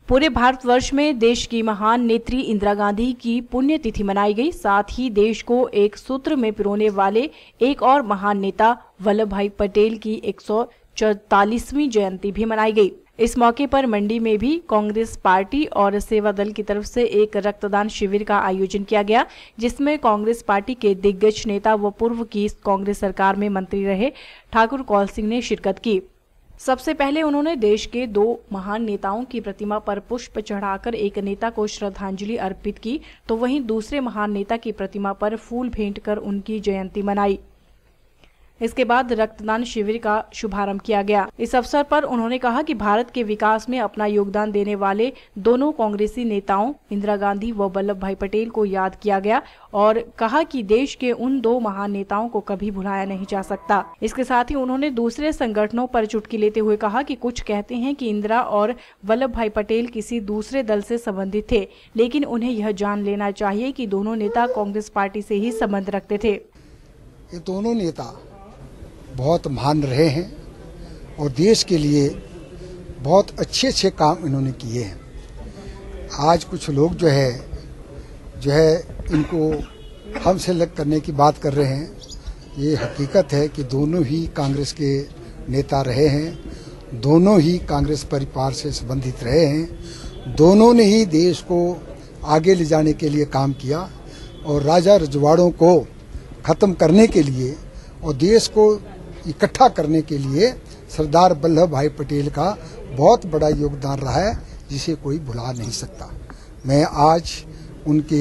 पूरे भारतवर्ष में देश की महान नेत्री इंदिरा गांधी की पुण्यतिथि मनाई गई। साथ ही देश को एक सूत्र में पिरोने वाले एक और महान नेता वल्लभ भाई पटेल की 144वीं जयंती भी मनाई गई। इस मौके पर मंडी में भी कांग्रेस पार्टी और सेवा दल की तरफ से एक रक्तदान शिविर का आयोजन किया गया, जिसमें कांग्रेस पार्टी के दिग्गज नेता व पूर्व की कांग्रेस सरकार में मंत्री रहे ठाकुर कौल सिंह ने शिरकत की। सबसे पहले उन्होंने देश के 2 महान नेताओं की प्रतिमा पर पुष्प चढ़ाकर एक नेता को श्रद्धांजलि अर्पित की, तो वहीं दूसरे महान नेता की प्रतिमा पर फूल भेंट कर उनकी जयंती मनाई। इसके बाद रक्तदान शिविर का शुभारंभ किया गया। इस अवसर पर उन्होंने कहा कि भारत के विकास में अपना योगदान देने वाले दोनों कांग्रेसी नेताओं इंदिरा गांधी व वल्लभ भाई पटेल को याद किया गया और कहा कि देश के उन 2 महान नेताओं को कभी भुलाया नहीं जा सकता। इसके साथ ही उन्होंने दूसरे संगठनों पर चुटकी लेते हुए कहा कि कुछ कहते हैं कि इंदिरा और वल्लभ भाई पटेल किसी दूसरे दल से संबंधित थे, लेकिन उन्हें यह जान लेना चाहिए कि दोनों नेता कांग्रेस पार्टी से ही संबंध रखते थे। ये दोनों नेता बहुत महान रहे हैं और देश के लिए बहुत अच्छे काम इन्होंने किए हैं। आज कुछ लोग जो है इनको हमसे अलग करने की बात कर रहे हैं। ये हकीकत है कि दोनों ही कांग्रेस के नेता रहे हैं, दोनों ही कांग्रेस परिवार से संबंधित रहे हैं, दोनों ने ही देश को आगे ले जाने के लिए काम किया और राजा रजवाड़ों को खत्म करने के लिए और देश को इकट्ठा करने के लिए सरदार वल्लभ भाई पटेल का बहुत बड़ा योगदान रहा है, जिसे कोई भुला नहीं सकता। मैं आज उनके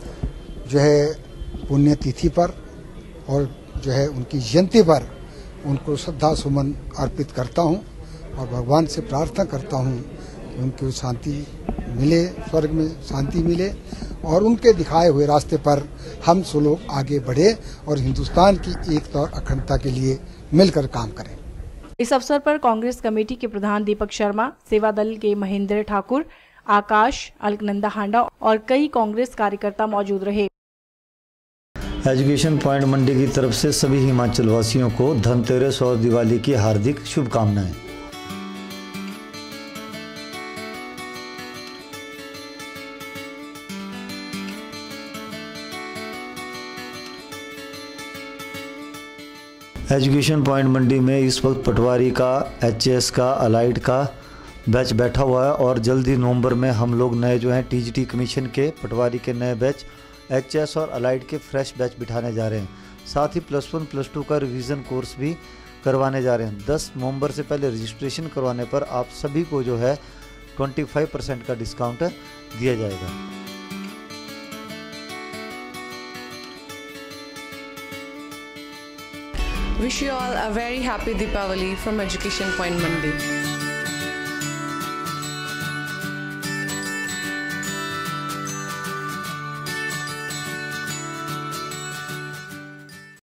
पुण्यतिथि पर और उनकी जयंती पर उनको श्रद्धा सुमन अर्पित करता हूं और भगवान से प्रार्थना करता हूं कि उनको शांति मिले, स्वर्ग में शांति मिले और उनके दिखाए हुए रास्ते पर हम सब लोग आगे बढ़े और हिंदुस्तान की एकता और अखंडता के लिए मिलकर काम करें। इस अवसर पर कांग्रेस कमेटी के प्रधान दीपक शर्मा, सेवा दल के महेंद्र ठाकुर, आकाश, अलकनंदा हांडा और कई कांग्रेस कार्यकर्ता मौजूद रहे। एजुकेशन पॉइंट मंडी की तरफ से सभी हिमाचल वासियों को धनतेरस और दिवाली की हार्दिक शुभकामनाएं। एजुकेशन पॉइंट मंडी में इस वक्त पटवारी का, एचएस का, अलाइड का बैच बैठा हुआ है और जल्दी नवंबर में हम लोग नए टीजीटी कमीशन के पटवारी के नए बैच, एचएस और अलाइड के फ्रेश बैच बिठाने जा रहे हैं। साथ ही +1 +2 का रिवीजन कोर्स भी करवाने जा रहे हैं। 10 नवंबर से पहले रजिस्ट्रेशन करवाने पर आप सभी को 25% का डिस्काउंट दिया जाएगा। Wish you all a very happy Deepavali from Education Point Mandi.